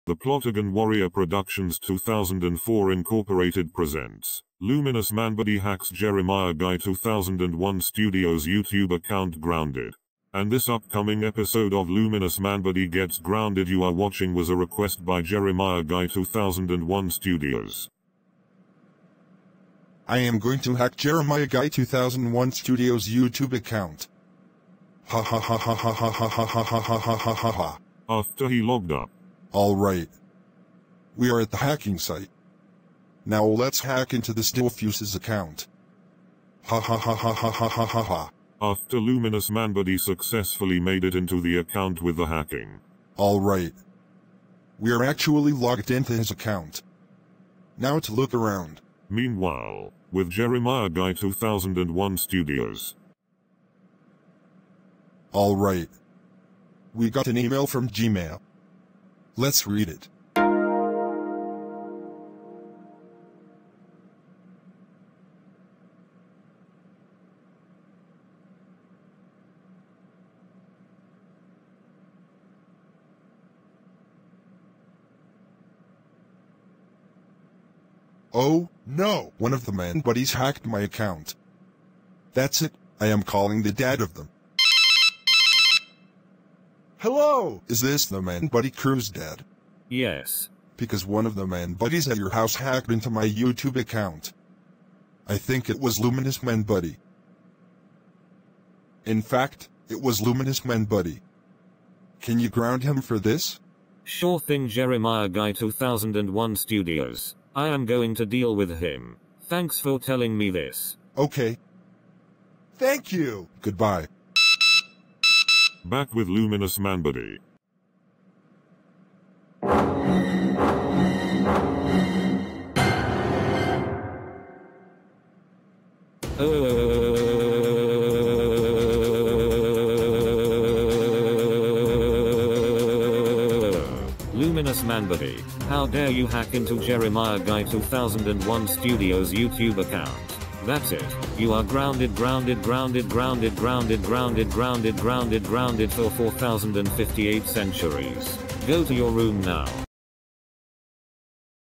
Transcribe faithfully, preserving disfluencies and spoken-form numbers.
The Plotagon Warrior Productions two thousand four Incorporated presents Luminous Manbody hacks Jeremiah Guy two thousand one Studios YouTube account grounded. And this upcoming episode of Luminous Manbody Gets Grounded you are watching was a request by Jeremiah Guy two thousand one Studios. I am going to hack Jeremiah Guy two thousand one Studios YouTube account. Ha ha ha ha ha ha ha ha ha ha ha ha ha ha ha. After he logged up. Alright. We are at the hacking site. Now let's hack into the Stillfuse's account. Ha ha ha ha ha ha ha ha ha. After Luminous Manbody successfully made it into the account with the hacking. Alright. We are actually logged into his account. Now to look around. Meanwhile, with Jeremiah Guy two thousand one Studios. Alright. We got an email from Gmail. Let's read it. Oh, no! One of the man buddies hacked my account. That's it, I am calling the dad of them. Hello! Is this the man buddy crew's dad? Yes. Because one of the man buddies at your house hacked into my YouTube account. I think it was Luminous Man Buddy. In fact, it was Luminous Man Buddy. Can you ground him for this? Sure thing, Jeremiah Guy two thousand one Studios. I am going to deal with him. Thanks for telling me this. Okay. Thank you. Goodbye. Back with Luminous Manbody. Luminous Manbody, how dare you hack into Jeremiah Guy two thousand one Studios YouTube account. That's it. You are grounded, grounded, grounded, grounded, grounded, grounded, grounded, grounded, grounded for four thousand fifty-eight centuries. Go to your room now.